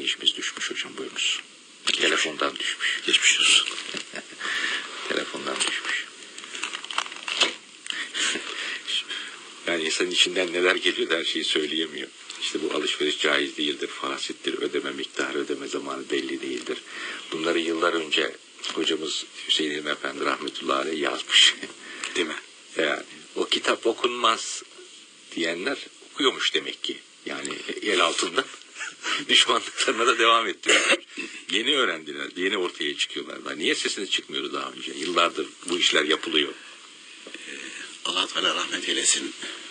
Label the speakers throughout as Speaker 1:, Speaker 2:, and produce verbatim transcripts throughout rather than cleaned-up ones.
Speaker 1: dinleyicimiz düşmüş hocam, buyurunuz. Geçmiş. Telefondan düşmüş.
Speaker 2: Geçmiş olsun.
Speaker 1: Telefondan düşmüş. Yani insanın içinden neler geliyor da her şeyi söyleyemiyor. İşte bu alışveriş caiz değildir, fasittir, ödeme miktarı, ödeme zamanı belli değildir. Bunları yıllar önce hocamız Hüseyin İlmi Efendi rahmetullahi aleyh yazmış.
Speaker 2: Değil mi?
Speaker 1: Yani o kitap okunmaz diyenler okuyormuş demek ki. Yani el altında düşmanlıklarına da devam ettiriyorlar. Yeni öğrendiler, yeni ortaya çıkıyorlar. Daha niye sesine çıkmıyordu daha önce? Yıllardır bu işler yapılıyor.
Speaker 2: Allah Teala rahmet eylesin.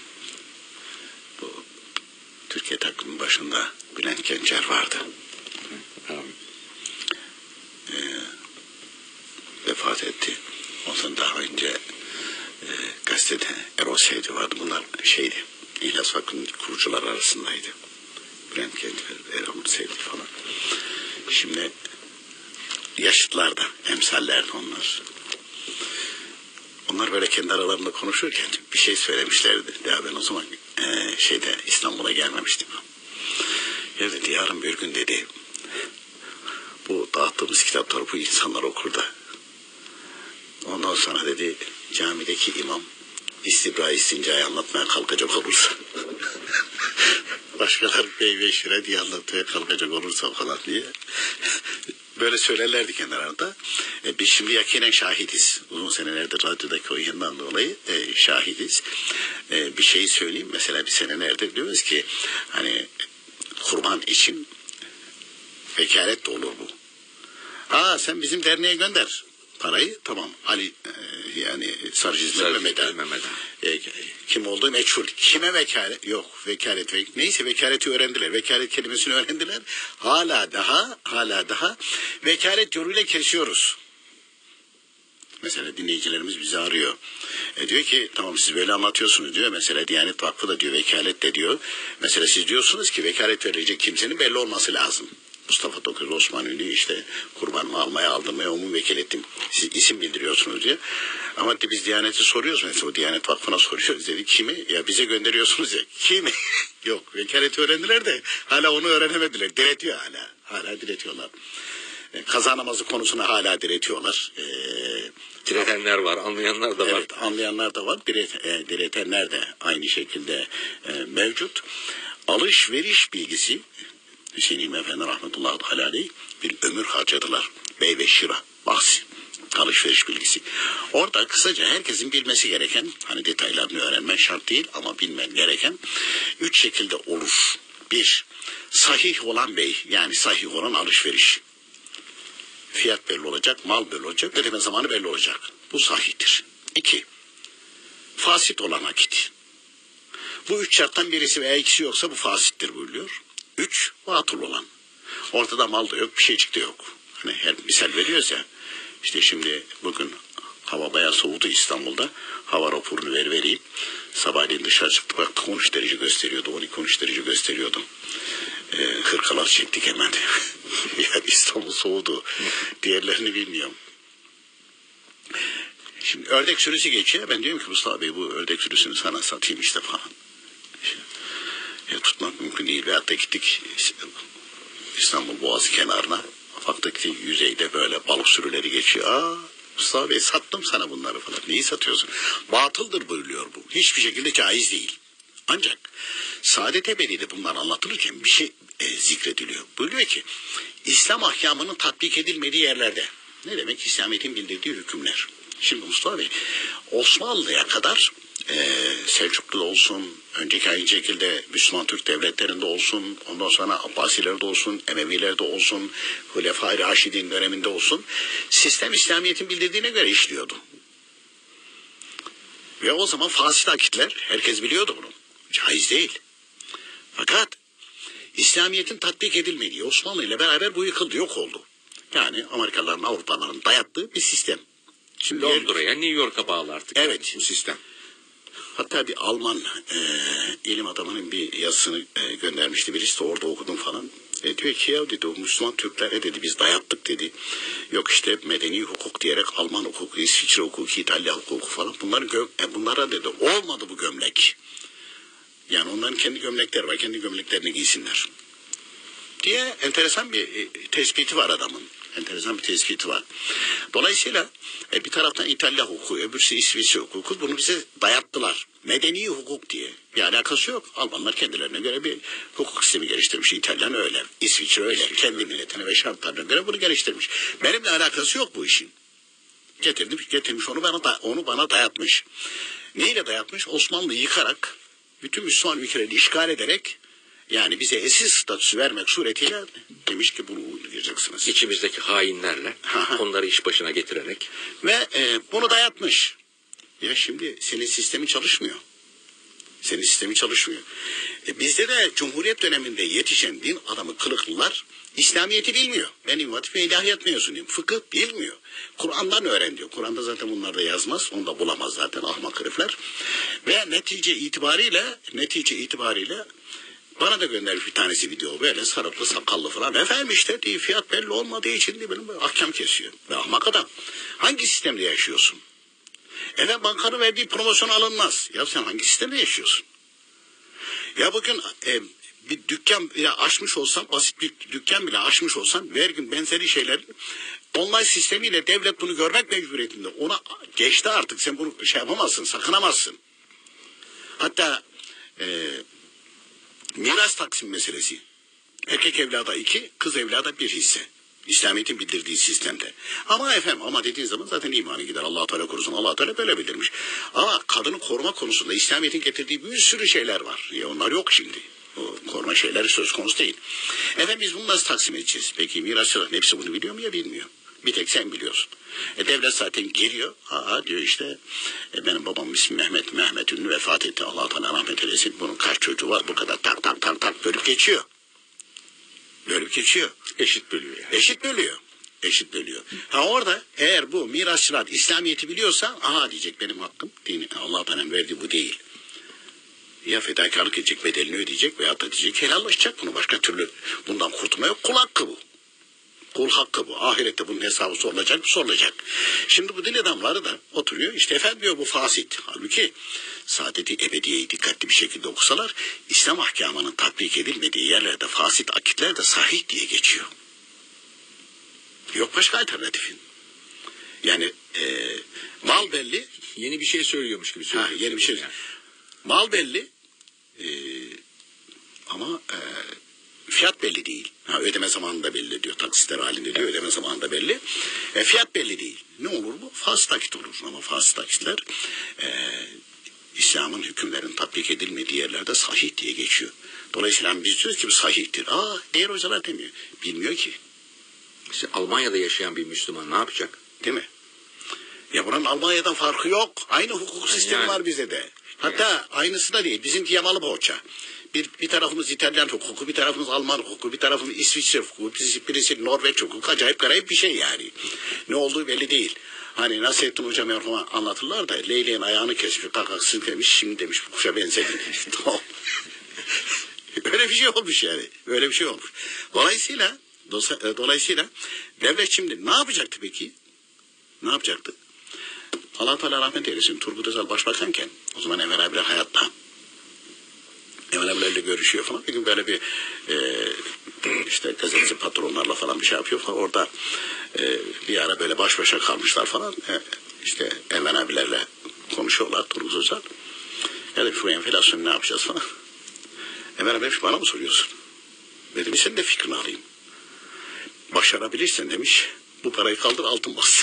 Speaker 2: Bu Türkiye takımının başında Bülent Gencer vardı.
Speaker 1: Amin.
Speaker 2: Ee, vefat etti. Ondan daha önce e, gazetede Erol Seydi vardı. Bunlar şeydi, İhlas Vakfı'nın kurucular arasındaydı. Bülent Gencer, Erol Seydi falan. Şimdi yaşlılarda, emsallerdi onlar. Onlar böyle kendi aralarında konuşurken bir şey söylemişlerdi. Ya ben o zaman e, şeyde İstanbul'a gelmemiştim. Ya dedi, yarın bir gün dedi, bu dağıttığımız kitapları bu insanlar okur da. Ondan sonra dedi, camideki imam istibra istincayı anlatmaya kalkacak olursa başkaları bey şire diye anlatmaya kalkacak olursa falan diye böyle söylerlerdi kenarında. E, biz şimdi yakinen şahidiz. Uzun senelerdir radyodaki o yayından dolayı e, şahidiz. E, bir şey söyleyeyim. Mesela bir senelerdir diyoruz ki hani kurban için vekalet de olur bu. Aa sen bizim derneğe gönder parayı. Tamam. Ali e, yani Sarıcı Mehmet e, kim olduğu meçhul. Kime vekalet? Yok. Vekalet. Ve, neyse vekaleti öğrendiler. Vekalet kelimesini öğrendiler. Hala daha hala daha vekalet yoluyla kesiyoruz. Mesela dinleyicilerimiz bizi arıyor. E diyor ki tamam siz böyle anlatıyorsunuz diyor. Mesela Diyanet Vakfı da diyor, vekalet de diyor. Mesela siz diyorsunuz ki vekalet verilecek kimsenin belli olması lazım. Mustafa Toköz, Osman Ünlü işte kurbanımı almaya aldım ve onu vekil ettim. Siz isim bildiriyorsunuz diyor. Ama biz Diyanet'i soruyoruz mesela, o Diyanet Vakfı'na soruyoruz dedi. Kimi? Ya bize gönderiyorsunuz ya. Kimi? Yok, vekaleti öğrendiler de hala onu öğrenemediler. Diretiyor hala. Hala diretiyorlar. Kaza namazı konusuna hala diretiyorlar. Ee,
Speaker 1: Diretenler var, anlayanlar da var.
Speaker 2: Evet, anlayanlar da var. Diret, e, diretenler de aynı şekilde e, mevcut. Alışveriş bilgisi Hüseyin İlmi Efendi rahmetullahi aleyh bir ömür harcadılar. Bey ve şira bahsi. Alışveriş bilgisi. Orada kısaca herkesin bilmesi gereken, hani detaylarını öğrenmen şart değil ama bilmen gereken üç şekilde olur. Bir, sahih olan bey, yani sahih olan alışveriş. Fiyat belli olacak, mal belli olacak, ödeme zamanı belli olacak. Bu sahihtir. İki, fasit olan akit. Bu üç şarttan birisi veya ikisi yoksa bu fasittir buyuruyor. Üç, batıl olan. Ortada mal da yok, bir şeycik de yok. Hani her misal veriyoruz ya. İşte şimdi bugün hava bayağı soğudu İstanbul'da. Hava raporunu ver vereyim. Sabahleyin dışarı çıktık, baktık on üç derece gösteriyordu. on iki on üç derece gösteriyordu. Ee, hırkalar çektik hemen. Yani İstanbul soğudu. Diğerlerini bilmiyorum. Şimdi ördek sürüsü geçiyor. Ben diyorum ki Mustafa Bey bu ördek sürüsünü sana satayım işte falan. İşte, ya tutmak mümkün değil. Veyahut da gittik İstanbul Boğazı kenarına. Baktık ki yüzeyde böyle balık sürüleri geçiyor. Aa, Mustafa Bey sattım sana bunları falan. Neyi satıyorsun? Batıldır buyuruyor bu. Hiçbir şekilde caiz değil. Ancak Saadet Ebedi'de bunlar anlatılırken bir şey e, zikrediliyor. Buyuruyor ki İslam ahkamının tatbik edilmediği yerlerde. Ne demek? İslamiyet'in bildirdiği hükümler. Şimdi Mustafa Bey Osmanlı'ya kadar e, Selçuklu'da olsun, önceki aynı şekilde Müslüman Türk devletlerinde olsun, ondan sonra Abbasilerde olsun, Emevilerde olsun, Hulefai Raşidin döneminde olsun, sistem İslamiyet'in bildirdiğine göre işliyordu. Ve o zaman fasit akitler, herkes biliyordu bunu. Caiz değil. Fakat İslamiyet'in tatbik edilmediği Osmanlı ile beraber bu yıkıldı, yok oldu. Yani Amerikalıların, Avrupalıların dayattığı bir sistem.
Speaker 1: Şimdi Londra'ya, New York'a bağlı artık.
Speaker 2: Evet.
Speaker 1: Bu sistem.
Speaker 2: Hatta bir Alman e, ilim adamının bir yazısını e, göndermişti. Birisi de orada okudum falan. E, diyor ki ya dedi o Müslüman Türklere dedi biz dayattık dedi. Yok işte medeni hukuk diyerek Alman hukuku, İsviçre hukuku, İtalya hukuku falan. Bunları gö e, bunlara dedi olmadı bu gömlek. Yani onların kendi gömlekleri var. Kendi gömleklerini giysinler. diye enteresan bir e, tespiti var adamın. Enteresan bir tespiti var. Dolayısıyla e, bir taraftan İtalya hukuku, öbürsü İsviçre hukuku bunu bize dayattılar. Medeni hukuk diye. Bir alakası yok. Almanlar kendilerine göre bir hukuk sistemi geliştirmiş. İtalyan öyle. İsviçre öyle. Kendi milletine ve şartlarına göre bunu geliştirmiş. Benimle alakası yok bu işin. Getirdim, getirmiş onu bana da, onu bana dayatmış. Neyle dayatmış? Osmanlı'yı yıkarak, bütün Müslüman ülkeleri işgal ederek, yani bize esir statüsü vermek suretiyle demiş ki bunu uygulayacaksınız.
Speaker 1: İçimizdeki hainlerle onları iş başına getirerek.
Speaker 2: Ve e, bunu dayatmış. Ya şimdi senin sistemin çalışmıyor. Senin sistemi çalışmıyor. E, bizde de Cumhuriyet döneminde yetişen din adamı kılıklılar İslamiyet'i bilmiyor. Ben İmam Hatip ve İlahiyat mezunuyum. Fıkıh bilmiyor. Kur'an'dan öğren diyor. Kur'an'da zaten bunlar da yazmaz. Onu da bulamaz zaten ahmak herifler. Ve netice itibariyle netice itibariyle bana da göndermiş bir tanesi video böyle sarıklı sakallı falan. Efendim işte diye fiyat belli olmadığı için diye benim ahkam kesiyor. Ve ahmak adam. Hangi sistemde yaşıyorsun? Evet bankanın verdiği promosyon alınmaz. Ya sen hangi sistemde yaşıyorsun? Ya bugün e, bir dükkan bile açmış olsan, basit bir dükkan bile açmış olsan vergi benzeri şeylerin online sistemiyle devlet bunu görmek mecburiyetinde. Ona geçti artık. Sen bunu şey yapamazsın, sakınamazsın. Hatta e, miras taksim meselesi. Erkek evlada iki, kız evlada bir hisse. İslamiyet'in bildirdiği sistemde. Ama efendim ama dediğin zaman zaten imanı gider. Allah-u Teala korusun. Allah-u Teala böyle bildirmiş. Ama kadını koruma konusunda İslamiyet'in getirdiği bir sürü şeyler var. Ya onlar yok şimdi. O koruma şeyleri söz konusu değil. Efendim biz bunu nasıl taksim edeceğiz? Peki mirasçıların hepsi bunu biliyor mu ya bilmiyor. Bir tek sen biliyorsun. E devlet zaten geliyor. Aa diyor işte e benim babam ismi Mehmet. Mehmet Ünlü vefat etti. Allah-u Teala rahmet eylesin. Bunun kaç çocuğu var bu kadar tak tak tak tak bölüp geçiyor. Bölüp geçiyor.
Speaker 1: Eşit bölüyor yani.
Speaker 2: Eşit bölüyor. Eşit bölüyor. Ha orada eğer bu mirasçılar İslamiyet'i biliyorsa aha diyecek benim hakkım. Dini, Allah bana verdi bu değil. Ya fedakarlık edecek bedelini ödeyecek veya da diyecek helallaşacak bunu. Başka türlü bundan kurtulma yok. Kul hakkı bu. Kul hakkı bu. Ahirette bunun hesabı sorulacak mı? Sorulacak. Şimdi bu din adamları da oturuyor. İşte efendim diyor bu fasit. Halbuki saadeti ebediyeyi dikkatli bir şekilde okusalar İslam ahkamının tatbik edilmediği yerlerde fasit akitler de sahih diye geçiyor. Yok başka alternatifin. Yani e, mal belli.
Speaker 1: Yeni bir şey söylüyormuş gibi söylüyor.
Speaker 2: Ha, yeni bir şey. Yani. Mal belli. E, ama e, fiyat belli değil. Ha, ödeme zamanında belli diyor. Taksitler halinde diyor. Ödeme zamanında belli. E, fiyat belli değil. Ne olur bu? Fasit akit olur. Ama fasit akitler e, İslam'ın hükümlerin tatbik edilmediği yerlerde sahih diye geçiyor. Dolayısıyla biz diyoruz ki bu sahihtir. Aa diğer hocalar demiyor. Bilmiyor ki.
Speaker 1: İşte Almanya'da yaşayan bir Müslüman ne yapacak?
Speaker 2: Değil mi? Ya buranın Almanya'dan farkı yok. Aynı hukuk sistemi yani. Var bize de. Hatta yani. Aynısı da değil. Bizimki yamalı boğaça. Bir, bir tarafımız İtalyan hukuku, bir tarafımız Alman hukuku, bir birisi İsviçre hukuku, birisi, birisi Norveç hukuku. Acayip garip bir şey yani. Ne olduğu belli değil. Hani Nasrettin Hoca merhuma anlatırlar da Leyleğin ayağını kesmiş, kakaksın demiş, şimdi demiş bu kuşa benzedi. Tamam. Öyle bir şey olmuş yani. Öyle bir şey olmuş. Dolayısıyla dolayısıyla devlet şimdi ne yapacaktı peki? Ne yapacaktı? Allah Teala rahmet eylesin. Turgut Özal başbakanken o zaman Enver abiler hayatta. Enver abilerle görüşüyor falan. Bir gün böyle bir e, işte gazeteci patronlarla falan bir şey yapıyor falan. Orada e, bir ara böyle baş başa kalmışlar falan. E, işte Enver abilerle konuşuyorlar Turgut Özal. Ya da şu enflasyonu ne yapacağız falan. Enver abi demiş bana mı soruyorsun? Dedim senin de fikrini alayım. Başarabilirsen demiş bu parayı kaldır altın bas.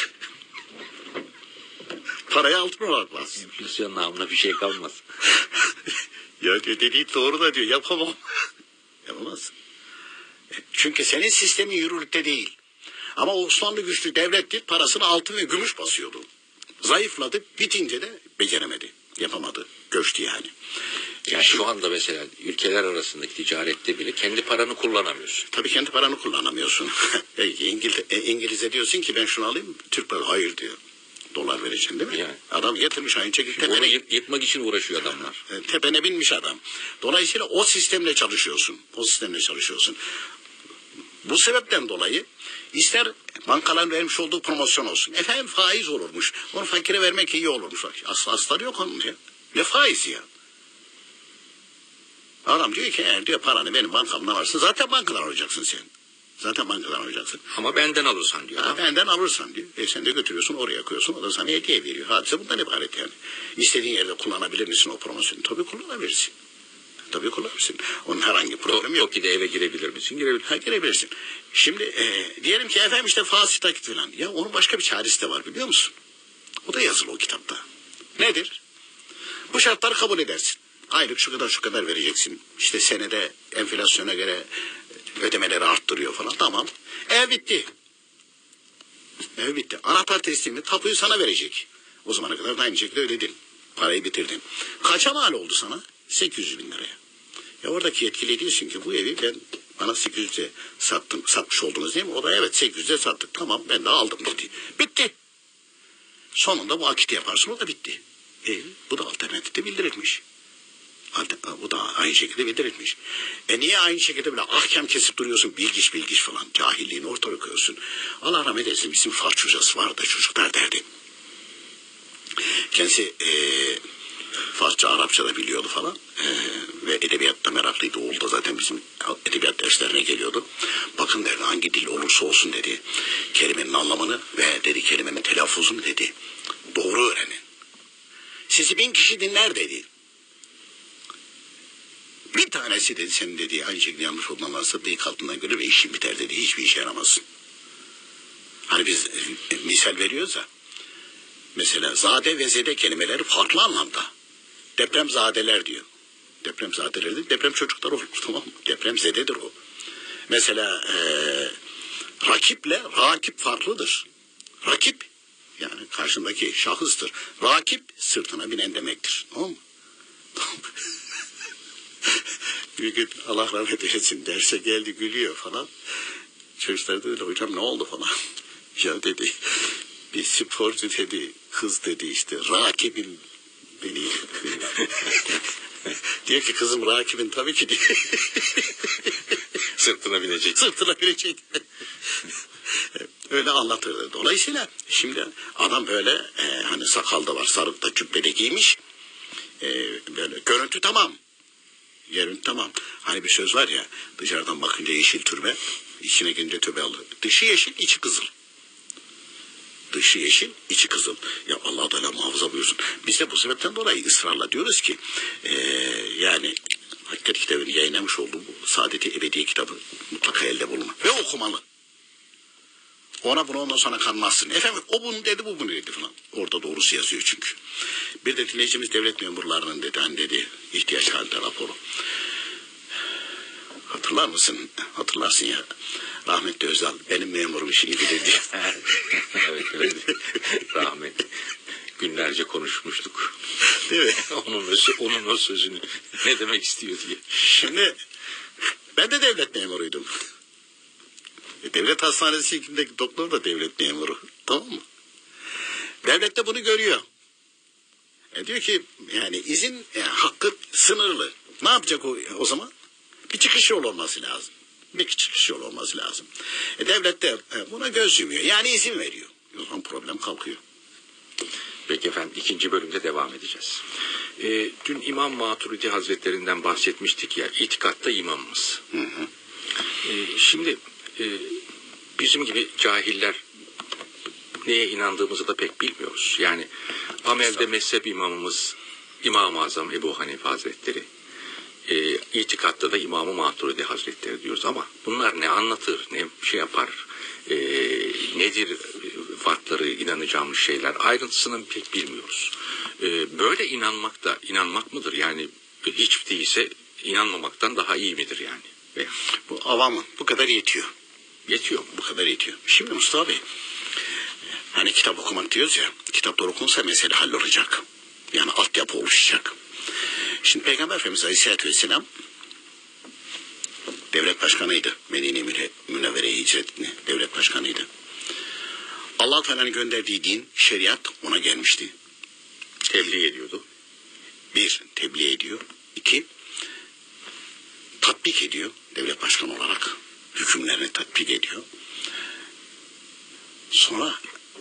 Speaker 2: Parayı altın olarak bas.
Speaker 1: Enflasyon namına bir şey kalmaz.
Speaker 2: Ya diyor dediğin doğru da diyor yapamam. Yapamaz. Çünkü senin sistemin yürürlükte değil. Ama Osmanlı güçlü devletti parasını altın ve gümüş basıyordu. Zayıfladı bitince de beceremedi. Yapamadı. Göçtü yani.
Speaker 1: Yani şu anda mesela ülkeler arasındaki ticarette bile kendi paranı kullanamıyorsun.
Speaker 2: Tabii kendi paranı kullanamıyorsun. İngiliz, İngiliz'e diyorsun ki ben şunu alayım. Türk parası hayır diyor. Dolar vereceksin değil mi? Yani. Adam getirmiş aynı çekip tepene.
Speaker 1: Onu yıkmak için uğraşıyor adamlar.
Speaker 2: Tepene binmiş adam. Dolayısıyla o sistemle çalışıyorsun. O sistemle çalışıyorsun. Bu sebepten dolayı ister bankaların vermiş olduğu promosyon olsun. Efendim faiz olurmuş. Onu fakire vermek iyi olurmuş. Aslı asları yok onun ya. Ne faizi ya? Adam diyor ki eğer diyor paranı benim bankamdan alırsın zaten bankadan alacaksın sen. Zaten bankadan alacaksın.
Speaker 1: Ama benden alırsan diyor.
Speaker 2: Ha, benden alırsan diyor. E sen de götürüyorsun oraya koyuyorsun. O da sana hediye veriyor. Hadise bundan ibaret yani. İstediğin yerde kullanabilir misin o promosyonu? Tabii kullanabilirsin. Tabii kullanabilirsin. Onun herhangi problemi yok.
Speaker 1: Toki'de eve girebilir misin? Girebilir.
Speaker 2: Ha, girebilirsin. Şimdi e, diyelim ki efendim işte fasit takit falan. Ya onun başka bir çaresi de var biliyor musun? O da yazılı o kitapta. Nedir? Bu şartları kabul edersin. Aylık şu kadar şu kadar vereceksin. İşte senede enflasyona göre ödemeleri arttırıyor falan. Tamam. Ev bitti. Ev bitti. Anahtar teslimini tapuyu sana verecek. O zamana kadar da aynı şekilde ödedin. Parayı bitirdin. Kaça mal oldu sana? sekiz yüz bin liraya. Ya oradaki yetkili diyorsun ki bu evi ben bana sekiz yüze sattım, satmış oldunuz değil mi? O da evet sekiz yüze sattık. Tamam ben de aldım dedi. Bitti. Sonunda bu akiti yaparsın o da bitti. E, bu da alternatifte bildirilmiş. Bu da aynı şekilde bildirilmiş. E niye aynı şekilde böyle ahkam kesip duruyorsun bilgiç bilgiç falan cahilliğini ortaya koyuyorsun. Allah rahmet eylesin bizim Farç hocası vardı çocuklar derdi. Kendisi e, Farsça Arapça da biliyordu falan e, ve edebiyatta meraklıydı. Oğlu da zaten bizim edebiyat derslerine geliyordu. Bakın derdi hangi dil olursa olsun dedi. Kelimenin anlamını ve dedi kelimenin telaffuzunu dedi. Doğru öğrenin. Sizi bin kişi dinler dedi. Bir tanesi dedi senin dediği aynı şekilde yanlış olan varsa bıyık altından görür ve işin biter dedi. Hiçbir işe yaramazsın. Hani biz e, misal veriyoruz ya. Mesela zade ve zede kelimeleri farklı anlamda. Depremzadeler diyor. Depremzadeler değil, deprem çocuklar olur tamam mı? Depremzededir o. Mesela e, rakiple rakip farklıdır. Rakip yani karşındaki şahıstır. Rakip sırtına binen demektir. Tamam mı? Tamam. Bir gün Allah rahmet eylesin derse geldi gülüyor falan. Çocuklar dedi hocam ne oldu falan. Ya dedi bir sporcu dedi kız dedi işte rakibim beni. Diyor ki kızım rakibin tabii ki diyor.
Speaker 1: Sırtına binecek.
Speaker 2: Sırtına binecek. Öyle anlatırdı. Dolayısıyla şimdi adam böyle e, hani sakal da var sarık da cübbede giymiş. E, böyle görüntü tamam. Görüntü tamam. Hani bir söz var ya dışarıdan bakınca yeşil türbe içine girince töbe alır. Dışı yeşil içi kızıl. Dışı yeşil, içi kızıl. Ya Allah Teala muhafaza buyursun. Biz de bu sebepten dolayı ısrarla diyoruz ki ee, yani Hakikat kitabını yayınlamış olduğu bu Saadet-i Ebediye kitabı mutlaka elde bulunur. Ve okumalı. Ona bunu ondan sonra kanmazsın. Efendim o bunu dedi bu bunu dedi falan. Orada doğrusu yazıyor çünkü. Bir de dinleyicimiz devlet memurlarının dedi hani dedi ihtiyaç halinde raporu. Hatırlar mısın? Hatırlarsın ya. Rahmetli Özal benim memurum işi bilir diye.
Speaker 1: Evet öyle. Rahmetli. Günlerce konuşmuştuk.
Speaker 2: Değil mi?
Speaker 1: onun, o, onun o sözünü ne demek istiyor diye.
Speaker 2: Şimdi ben de devlet memuruydum. Devlet hastanesindeki doktor da devlet memuru. Tamam mı? Devlet de bunu görüyor. E diyor ki yani izin yani hakkı sınırlı. Ne yapacak o, o zaman? Bir çıkış yolu olması lazım. Bir çıkış yolu olması lazım. E devlet de buna göz yumuyor. Yani izin veriyor. O zaman problem kalkıyor.
Speaker 1: Peki efendim ikinci bölümde devam edeceğiz. Ee, dün İmam Maturidi Hazretlerinden bahsetmiştik ya itikatta imamımız.
Speaker 2: Hı hı.
Speaker 1: Ee, şimdi e, bizim gibi cahiller neye inandığımızı da pek bilmiyoruz. Yani amelde mezhep imamımız İmam-ı Azam Ebu Hanife Hazretleri. E, itikatta da İmam-ı Maturidi Hazretleri diyoruz ama bunlar ne anlatır, ne şey yapar, e, nedir farkları, inanacağımız şeyler ayrıntısını pek bilmiyoruz. E, böyle inanmak da inanmak mıdır? Yani hiç değilse inanmamaktan daha iyi midir yani? Veya,
Speaker 2: bu avamın bu kadar yetiyor.
Speaker 1: Yetiyor mu?
Speaker 2: Bu kadar yetiyor. Şimdi Mustafa Bey hani kitap okumak diyoruz ya kitaplar okunsa mesele hallolacak. Yani altyapı oluşacak. Şimdi Peygamber Efendimiz Aleyhisselatü Vesselam devlet başkanıydı. Medine-i Münevvere'ye hicretini devlet başkanıydı. Allah-u Teala'nın gönderdiği din, şeriat ona gelmişti.
Speaker 1: Tebliğ ediyordu.
Speaker 2: Bir, tebliğ ediyor. İki, tatbik ediyor. Devlet başkanı olarak hükümlerini tatbik ediyor. Sonra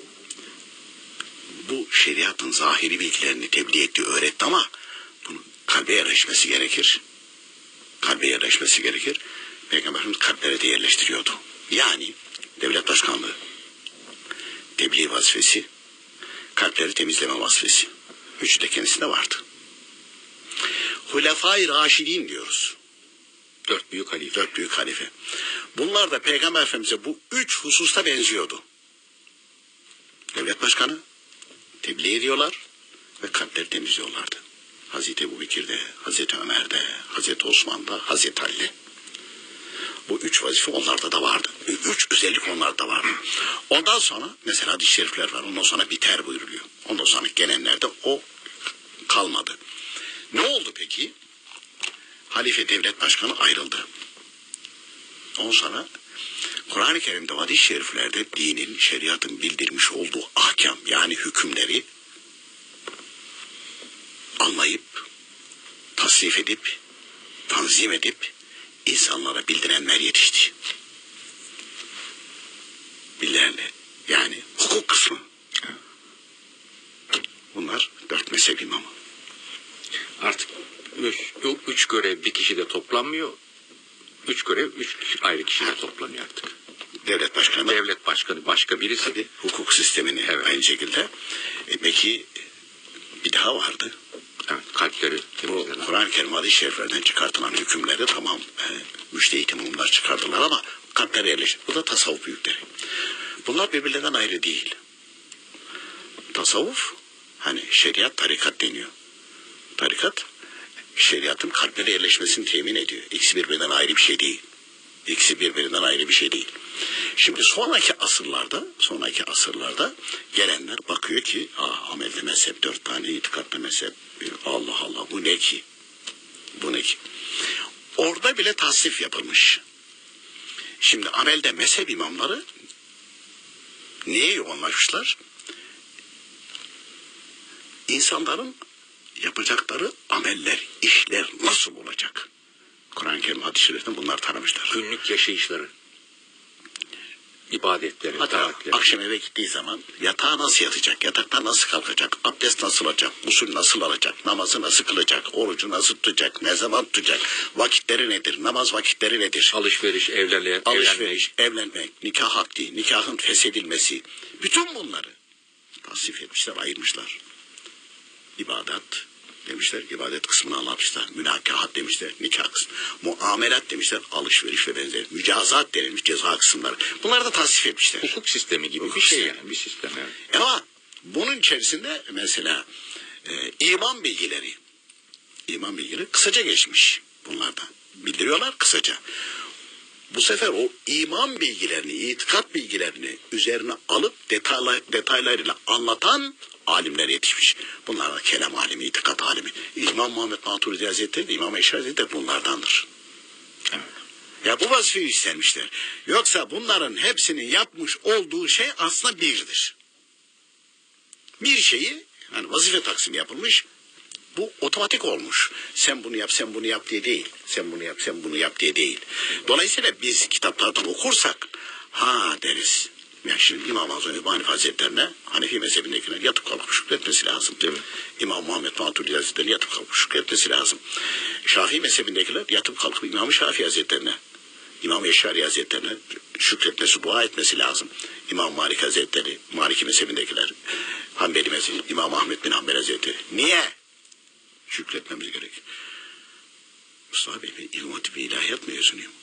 Speaker 2: bu şeriatın zahiri bilgilerini tebliğ etti, öğretti ama bunun kalbe yerleşmesi gerekir. kalbe yerleşmesi gerekir. Peygamberimiz kalplere de yerleştiriyordu. Yani devlet başkanlığı, tebliğ vazifesi, kalpleri temizleme vazifesi. Üçü de kendisinde vardı. Hulefai Raşidin diyoruz.
Speaker 1: Dört büyük halife.
Speaker 2: Dört büyük halife. Bunlar da Peygamber Efendimiz'e bu üç hususta benziyordu. Devlet başkanı, tebliğ ediyorlar ve kalpleri temizliyorlardı. Hazreti Ebubekir'de, Hazreti Ömer'de, Hazreti Osman'da, Hazreti Ali'de. Bu üç vazife onlarda da vardı. Üç özellik onlarda vardı. Ondan sonra mesela hadis-i şerifler var. Ondan sonra biter buyuruluyor. Ondan sonra gelenlerde o kalmadı. Ne oldu peki? Halife devlet başkanı ayrıldı. Ondan sonra Kur'an-ı Kerim'de hadis-i şeriflerde dinin, şeriatın bildirmiş olduğu ahkam yani hükümleri anlayıp, tasnif edip, tanzim edip insanlara bildirenler yetişti. Bildirenler. Yani hukuk kısmı. Bunlar dört mezhep imamı.
Speaker 1: Artık üç, üç görev bir kişide toplanmıyor. Üç görev üç ayrı kişide toplanıyor artık.
Speaker 2: Devlet başkanı.
Speaker 1: Devlet başkanı başka birisi.
Speaker 2: Tabii, hukuk sistemini evet. Aynı şekilde. E peki bir daha vardı.
Speaker 1: Evet, kalpleri
Speaker 2: bu Kur'an-ı Kerim hadis-i şeriflerden çıkartılan hükümleri tamam e, müştehit imamlar çıkardılar ama kalplere yerleşti. Bu da tasavvuf büyükleri. Bunlar birbirlerinden ayrı değil. Tasavvuf hani şeriat tarikat deniyor. Tarikat şeriatın kalplere yerleşmesini temin ediyor. İkisi birbirinden ayrı bir şey değil. İkisi birbirinden ayrı bir şey değil. Şimdi sonraki asırlarda, sonraki asırlarda gelenler bakıyor ki, ah, amelde mezhep dört tane, itikatta mezhep, Allah Allah bu ne ki? Bu ne ki? Orada bile tasnif yapılmış. Şimdi amelde mezhep imamları neye yoğunlaşmışlar? İnsanların yapacakları ameller, işler nasıl olacak? Kur'an-ı Kerim hadis-i şeriften bunlar taramışlar.
Speaker 1: Günlük yaşayışları, ibadetleri,
Speaker 2: hatta
Speaker 1: taatleri.
Speaker 2: Akşam eve gittiği zaman yatağa nasıl yatacak, yataktan nasıl kalkacak, abdest nasıl alacak, usul nasıl alacak, namazı nasıl kılacak, orucu nasıl tutacak, ne zaman tutacak, vakitleri nedir, namaz vakitleri nedir?
Speaker 1: Alışveriş, evlenme,
Speaker 2: Alışveriş, evlenmek, evlenmek nikah akdi, nikahın feshedilmesi, bütün bunları tasnif etmişler, ayırmışlar. İbadet demişler, ibadet kısmını anlatmışlar. Münakahat demişler, nikah kısmı. Muamelat demişler, alışveriş ve benzeri. Mücazat denilmiş, ceza kısımları. Bunları da tasnif etmişler.
Speaker 1: Hukuk sistemi gibi
Speaker 2: Hukuk
Speaker 1: bir şey
Speaker 2: sistemi.
Speaker 1: yani, bir sistem yani.
Speaker 2: Ama bunun içerisinde mesela e, iman bilgileri, iman bilgileri kısaca geçmiş bunlardan. Bildiriyorlar kısaca. Bu sefer o iman bilgilerini, itikat bilgilerini üzerine alıp detayla, detaylarıyla anlatan alimler yetişmiş. Bunlar da kelam alimi, itikat alimi. İmam Muhammed Maturidi Hazretleri de İmam Eşari Hazretleri de bunlardandır. Evet. Ya bu vazifeyi üstlenmişler. Yoksa bunların hepsinin yapmış olduğu şey aslında birdir. Bir şeyi, hani vazife taksimi yapılmış, bu otomatik olmuş. Sen bunu yap, sen bunu yap diye değil. Sen bunu yap, sen bunu yap diye değil. Dolayısıyla biz kitaplardan okursak, ha deriz. Yani şimdi İmam Azam İbn Hanife Hazretlerine Hanefi mezhebindekiler yatıp kalkıp şükretmesi lazım. Değil mi? İmam Muhammed Maturidi Hazretlerine yatıp kalkıp şükretmesi lazım. Şafii mezhebindekiler yatıp kalkıp İmam Şafii Hazretlerine, İmam Eşari Hazretlerine şükretmesi, dua etmesi lazım. İmam Malik Hazretleri, Maliki mezhebindekiler, Hanbeli mezhebi, İmam Ahmed bin Hanbel Hazretleri. Niye? Şükretmemiz gerek. Mustafa Bey, ben İlm Hatibi İlahiyat mezunuyum.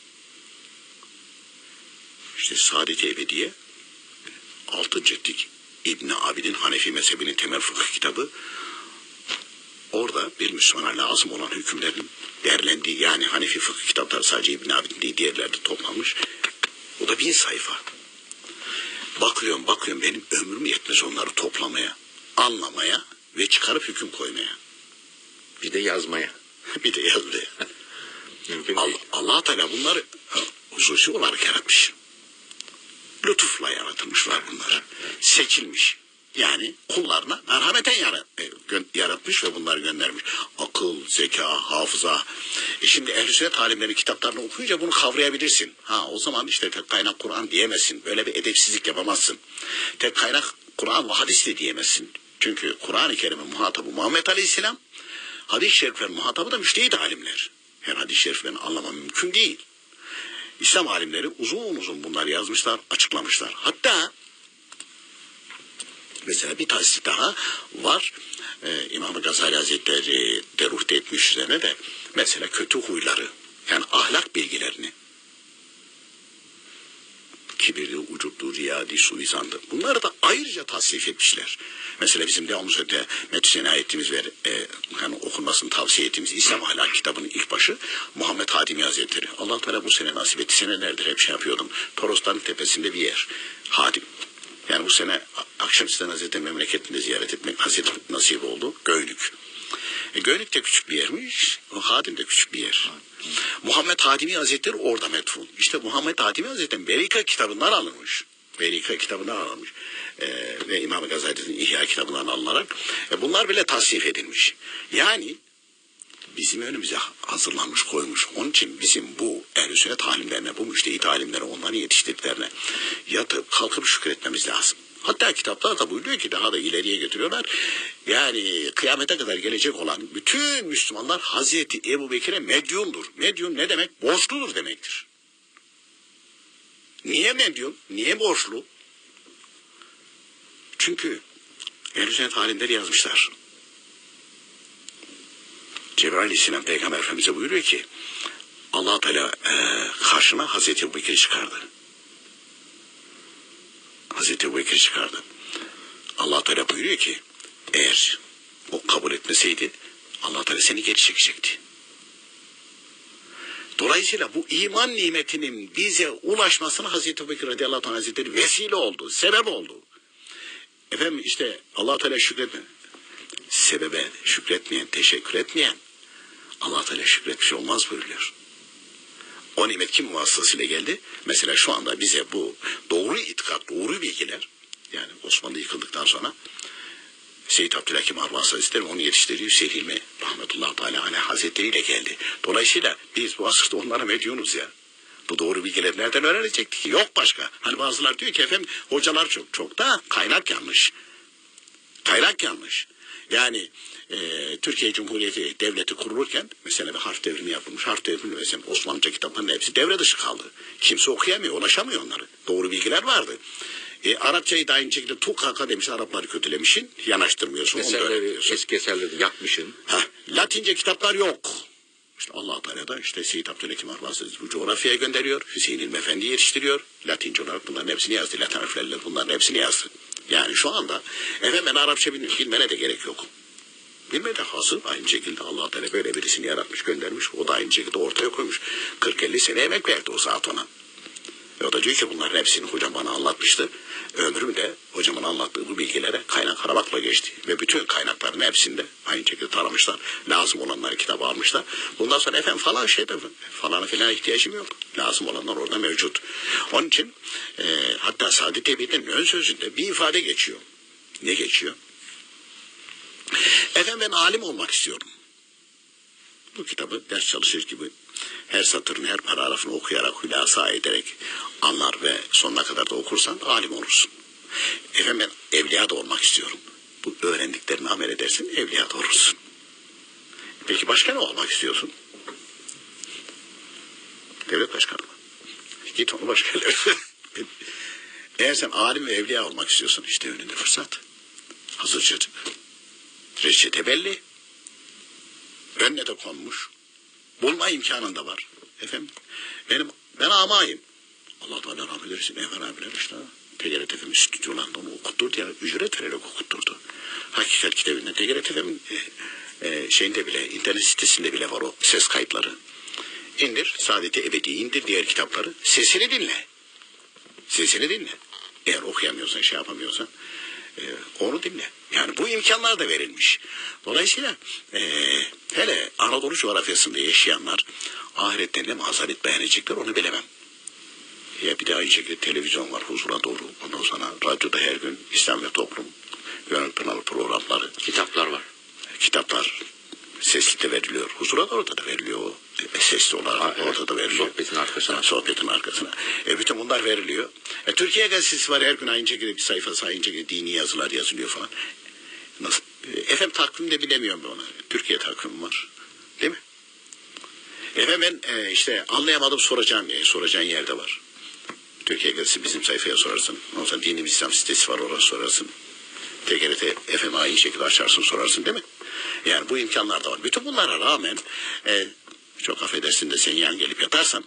Speaker 2: İşte Saadet-i Ebediye, altı ciltlik İbn Abidin Hanefi mezhebinin temel fıkıh kitabı. Orada bir Müslümana lazım olan hükümlerin derlendiği, yani Hanefi fıkıh kitapları sadece İbn Abidin değil, diğerlerde toplanmış. O da bin sayfa. Bakıyorum bakıyorum benim ömrüm yetmez onları toplamaya, anlamaya ve çıkarıp hüküm koymaya.
Speaker 1: Bir de yazmaya.
Speaker 2: Bir de yazmaya. Allah, Allah Teala bunları hususi olarak yaratmış. Lütufla yaratılmışlar bunlar. Seçilmiş. Yani kullarına merhameten yarat, yaratmış ve bunları göndermiş. Akıl, zeka, hafıza. E şimdi Ehl-i Sünnet alimlerin kitaplarını okuyunca bunu kavrayabilirsin. Ha o zaman işte tek kaynak Kur'an diyemezsin. Böyle bir edepsizlik yapamazsın. Tek kaynak Kur'an ve hadis de diyemezsin. Çünkü Kur'an-ı Kerim'in muhatabı Muhammed Aleyhisselam, hadis-i şeriflerin muhatabı da müştehid alimler. Her hadis-i şeriflerini anlamam mümkün değil. İslam alimleri uzun uzun bunları yazmışlar, açıklamışlar. Hatta mesela bir tasdik daha var. Ee, İmam-ı Gazali Hazretleri deruhte etmiş üzerine de mesela kötü huyları, yani ahlak bilgilerini, kibirli, ucuplu, riyadi, suizandı. Bunları da ayrıca tasnif etmişler. Mesela bizim devamlı söylediğimiz, metüsena ettiğimiz ve e, yani okunmasını tavsiye ettiğimiz İslam Ahlak kitabının ilk başı Muhammed Hadimi Hazretleri. Allah Teala bu sene nasip etti. Senelerdir hep şey yapıyordum. Torosların tepesinde bir yer. Hadim. Yani bu sene Akşemseddin Hazretleri memleketinde ziyaret etmek nasip, nasip oldu. Göynük. E, Göynük de küçük bir yermiş. O Hadim de küçük bir yer. Muhammed Hadimi Hazretleri orada metfun. İşte Muhammed Hadimi Hazretleri Berika kitabından alınmış. Berika kitabından alınmış. E, ve İmam-ı Gazali'nin İhya kitabından alınarak. E, bunlar bile tasnif edilmiş. Yani bizim önümüze hazırlanmış, koymuş. Onun için bizim bu ehl-i sünnet alimlerine, bu müştehit alimlerine, onların yetiştirdiklerine yatıp kalkıp şükretmemiz lazım. Hatta kitaplar da buyuruyor ki daha da ileriye götürüyorlar. Yani kıyamete kadar gelecek olan bütün Müslümanlar Hazreti Ebu Bekir'e medyundur. Medyun ne demek? Borçludur demektir. Niye medyun? Niye borçlu? Çünkü ehl-i sünnet alimleri yazmışlar. Cebrail Aleyhisselam Peygamber Efendimiz'e buyuruyor ki Allah Teala e, karşına Hazreti Ebu Bekir'i çıkardı. Hazreti Ebu Bekir'i çıkardı. Allah Teala buyuruyor ki eğer o kabul etmeseydi Allah Teala seni geri çekecekti. Dolayısıyla bu iman nimetinin bize ulaşmasına Hazreti Ebu Bekir radıyallahu anh Hazretleri vesile oldu, sebep oldu. Efendim işte Allah Teala şükretme. Sebebe şükretmeyen, teşekkür etmeyen Allah Teala şükretmiş olmaz buyuruyor. O nimet kim vasıtasıyla geldi? Mesela şu anda bize bu doğru itikat, doğru bilgiler, yani Osmanlı yıkıldıktan sonra Seyyid Abdülhakim Arvas Hazretleri onu yetiştirdiği Hüseyin Hilmi rahmetullahi teala aleyh hazretleriyle geldi. Dolayısıyla biz bu asırda onlara medyunuz ya. Bu doğru bilgiler nereden öğrenecektik ki? Yok başka. Hani bazılar diyor ki efendim hocalar çok çok da kaynak yanlış. Kaynak yanlış. Yani e, Türkiye Cumhuriyeti Devleti kurulurken mesela bir harf devrimi yapılmış. Harf devrimi mesela Osmanlıca kitapların hepsi devre dışı kaldı. Kimse okuyamıyor, ulaşamıyor onları. Doğru bilgiler vardı. E, Arapçayı da aynı şekilde tukaka demiş, Arapları kötülemişsin, yanaştırmıyorsun.
Speaker 1: Eserleri, eski eserleri yakmışsın.
Speaker 2: Ha, Latince kitaplar yok. İşte Allah Teala da işte Seyyid Abdülhakim Arvas bu coğrafyaya gönderiyor. Hüseyin İlmi Efendi yetiştiriyor. Latince olarak bunların hepsini yazdı. Latin harflerle bunların hepsini yazdı. Yani şu anda efendim ben Arapça bilmene de gerek yok. Bilme de hazır. Aynı şekilde Allah Teala böyle birisini yaratmış, göndermiş. O da aynı şekilde ortaya koymuş. kırk elli sene emek verdi o zat ona. Ve o da diyor ki bunların hepsini hocam bana anlatmıştı. Ömrüm de hocamın anlattığı bu bilgilere kaynak aramakla geçti. Ve bütün kaynakların hepsinde aynı şekilde taramışlar. Lazım olanları kitaba almışlar. Bundan sonra efendim falan şeyde falana falan ihtiyacım yok. Lazım olanlar orada mevcut. Onun için e, hatta Saadet Ebi'nin ön sözünde bir ifade geçiyor. Ne geçiyor? Efendim ben alim olmak istiyorum. Bu kitabı ders çalışır gibi her satırını, her paragrafını okuyarak, hülasa ederek anlar ve sonuna kadar da okursan alim olursun. Efendim ben evliya da olmak istiyorum. Bu öğrendiklerini amel edersin, evliya da olursun. Peki başka ne olmak istiyorsun? Devlet başkanı mı? Git onu başka yerlere. Eğer sen alim ve evliya olmak istiyorsan işte önünde fırsat. Hazır çocuk. Reçete belli. Önüne de konmuş. Bulma imkanın da var. Efendim benim ben amayım. Allah Teala rahmet eylesin. Efendim abiler işte T G R T F'nin stüdyolarında onu okutturdu ya. Ücret vererek okutturdu. Hakikat kitabında T G R T F'nin e, e, şeyinde bile, internet sitesinde bile var o ses kayıtları. İndir. Saadet-i Ebedi indir diğer kitapları. Sesini dinle. Sesini dinle. Eğer okuyamıyorsan, şey yapamıyorsan e, onu dinle. Yani bu imkanlar da verilmiş. Dolayısıyla e, hele Anadolu coğrafyasında yaşayanlar ahiretten ne mazaret beğenecekler onu bilemem. Ya bir de aynı şekilde televizyon var huzura doğru. Ondan sonra radyoda her gün İslam ve Toplum Gönül Pınarı programları.
Speaker 1: Kitaplar var.
Speaker 2: Kitaplar sesli de veriliyor. Huzura doğru da veriliyor o. Sesli olarak ha, evet. Orada da veriliyor.
Speaker 1: Sohbetin arkasına.
Speaker 2: Ha, sohbetin arkasına. E, bütün bunlar veriliyor. E, Türkiye Gazetesi var her gün aynı şekilde bir sayfa aynı şekilde dini yazılar yazılıyor falan. Nasıl? E, efendim takvim de bilemiyorum ben ona. Türkiye takvimi var. Değil mi? Efendim ben e, işte anlayamadım soracağım yani soracağın yerde var. Türkiye Gazetesi bizim sayfaya sorarsın. Ondan sonra Dini İslam sitesi var oraya sorarsın. T G R T F M aynı şekilde açarsın sorarsın değil mi? Yani bu imkanlar da var. Bütün bunlara rağmen e, çok affedersin de sen yan gelip yatarsan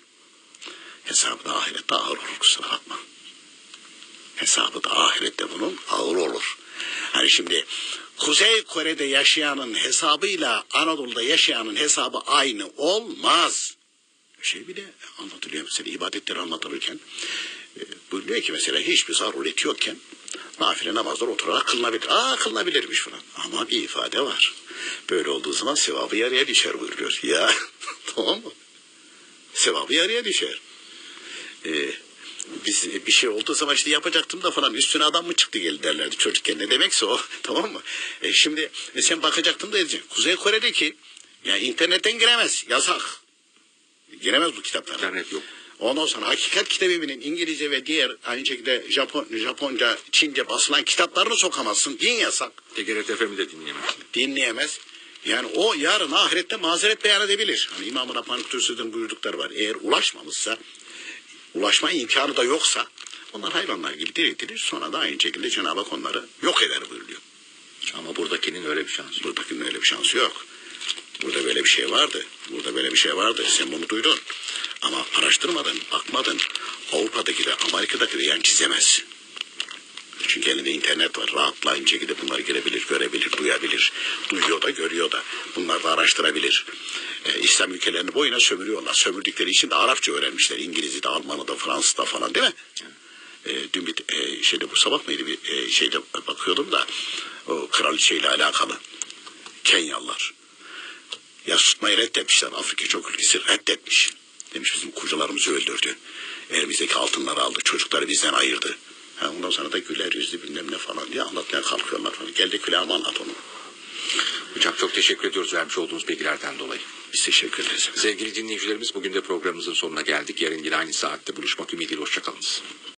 Speaker 2: hesabı da ahirette ağır olur kusura bakma. Hesabı da ahirette bunun ağır olur. Hani şimdi Kuzey Kore'de yaşayanın hesabıyla Anadolu'da yaşayanın hesabı aynı olmaz. Şey bile anlatılıyor mesela ibadetleri anlatılırken e, buyuruyor ki mesela hiçbir zarureti yokken nafile namazlar oturarak kılınabilir. Aa kılınabilirmiş falan. Ama bir ifade var. Böyle olduğu zaman sevabı yarıya düşer buyuruyor. Ya tamam mı? Sevabı yarıya düşer. Ee, biz bir şey olduğu zaman işte yapacaktım da falan üstüne adam mı çıktı geldi derlerdi çocukken. Ne demekse o tamam mı? E şimdi e sen bakacaktın da edeceksin. Kuzey Kore'deki ya internetten giremez. Yasak. Giremez bu kitaplara.
Speaker 1: İnternet yok.
Speaker 2: Ondan sonra Hakikat Kitabı'nın İngilizce ve diğer aynı şekilde Japon, Japonca, Çince basılan kitaplarını sokamazsın. Din yasak.
Speaker 1: T G R T F M'i de dinleyemez.
Speaker 2: Dinleyemez. Yani o yarın ahirette mazeret beyan edebilir. Hani İmam-ı Rabbani Kudüs'ün buyurdukları var. Eğer ulaşmamışsa, ulaşma imkanı da yoksa onlar hayvanlar gibi diriltilir. Sonra da aynı şekilde Cenab-ı Hak onları yok eder buyuruyor.
Speaker 1: Ama buradakinin öyle bir şansı yok.
Speaker 2: Buradakinin öyle bir şansı yok. Burada böyle bir şey vardı. Burada böyle bir şey vardı. Sen bunu duydun. Ama araştırmadın, bakmadın. Avrupa'daki de Amerika'daki de yan çizemez. Çünkü elinde internet var. Rahatla aynı şekilde bunları girebilir, görebilir, duyabilir. Duyuyor da görüyor da. Bunları da araştırabilir. Ee, İslam ülkelerini boyuna sömürüyorlar. Sömürdükleri için de Arapça öğrenmişler. İngilizce de, Almanı da, Fransız da falan değil mi? Ee, dün bir e, şeyde bu sabah mıydı bir e, şeyde bakıyordum da o kraliçeyle alakalı. Kenyalılar. Yas tutmayı reddetmişler. Afrika çok ülkesi reddetmiş. Demiş bizim kurucularımızı öldürdü. Elimizdeki altınları aldı. Çocukları bizden ayırdı. Ha, ondan sonra da güler yüzlü bilmem ne falan diye anlatmaya kalkıyorlar falan. Gel de külahıma anlat onu.
Speaker 1: Hocam çok teşekkür ediyoruz vermiş olduğunuz bilgilerden dolayı.
Speaker 2: Biz teşekkür ederiz.
Speaker 1: Sevgili dinleyicilerimiz bugün de programımızın sonuna geldik. Yarın yine aynı saatte buluşmak ümidiyle hoşçakalınız.